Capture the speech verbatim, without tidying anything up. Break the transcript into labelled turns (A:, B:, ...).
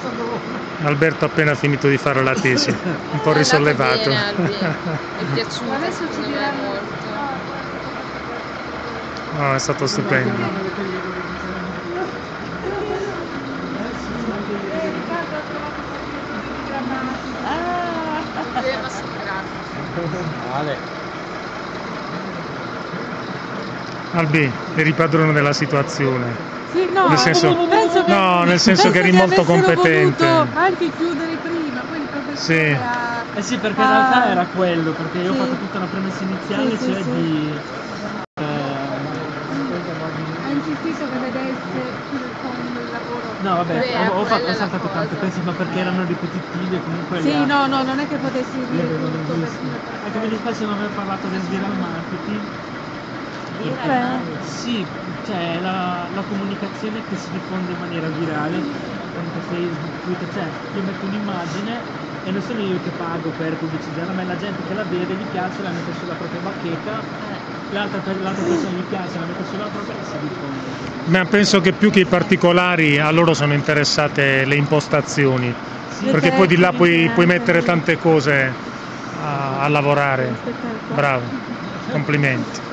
A: Alberto ha appena finito di fare la tesi, un po' risollevato.
B: Bene, Albi. Mi è piaciuta, secondo me molto.
A: No, è stato stupendo.
C: Vale.
A: Albi, eri padrone della situazione.
D: Sì, no,
A: nel senso,
D: penso che,
A: no, nel senso che eri molto competente.
D: Anche chiudere prima, poi il professore
A: Sì.
D: ha...
C: Eh sì, perché in realtà era quello, perché io ho
D: Sì.
C: fatto tutta una premessa iniziale,
D: Sì, sì,
C: cioè
D: sì.
C: di... eh,
D: ha insistito che vedesse fino in fondo il lavoro.
C: no vabbè,
B: Beh,
C: ho, ho, fatto,
B: quella
C: ho
B: è la
C: saltato tante
B: cosa.
C: pezzi, ma perché erano ripetitivi e comunque le
D: Sì,
C: ha-
D: no, no, non è che potessi
C: le
D: dire
C: avevano
D: tutto per
C: viste. Anche mi dispiace non aver parlato del viral marketing.
D: Cioè?
C: Sì, cioè la, la comunicazione che si diffonde in maniera virale, tramite Facebook, Twitter, cioè io metto un'immagine e non sono io che pago per pubblicizzare, ma è la gente che la vede, gli piace, la mette sulla propria bacheca, l'altra, l'altra persona gli piace, la mette sulla propria e si diffonde.
A: Ma penso che più che i particolari a loro sono interessate le impostazioni,
C: Sì,
A: perché poi di là puoi, puoi
D: anche
A: mettere
D: lì.
A: tante cose a, a lavorare.
D: Aspetta,
A: Bravo, complimenti.